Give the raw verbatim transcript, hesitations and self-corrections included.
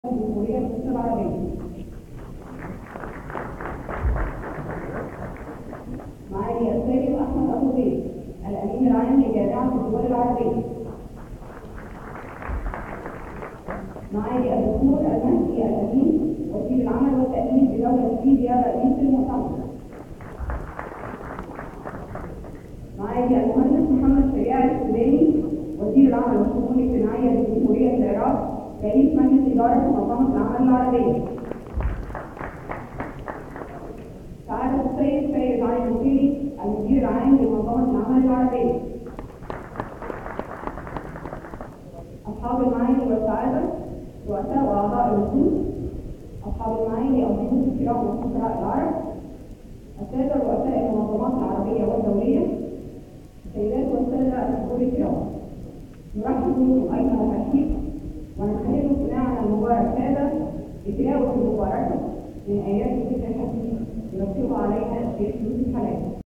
الجمهورية المصرية العربية. معالي السيد أحمد أبو زيد الأمين العام لجامعة الدول العربية. معالي الدكتور المهدي الأمين وزير العمل والتأمين بدولة ليبيا رئيس المؤتمر. معالي المهندس محمد شريع السوداني وزير العمل والشؤون الاجتماعية لجمهورية العراق رئيس مجلس إدارة منظمة العمل العربية. سعادة السيد سيد علي المطيري المدير العام لمنظمة العمل العربية. أصحاب المعالي والسعادة رؤساء وأعضاء الوفود، أصحاب المعالي الضيوف الكرام وفقراء العرب، السادة رؤساء المنظمات العربية والدولية، السيدات والسادة الحضور الكرام، نرحب بكم أيها الأخير ونستهل اجتماعنا المبارك هذا بتلاوة المباركة من آيات الذكر الحكيم يرتب عليها الشيخ يوسف حلاوة.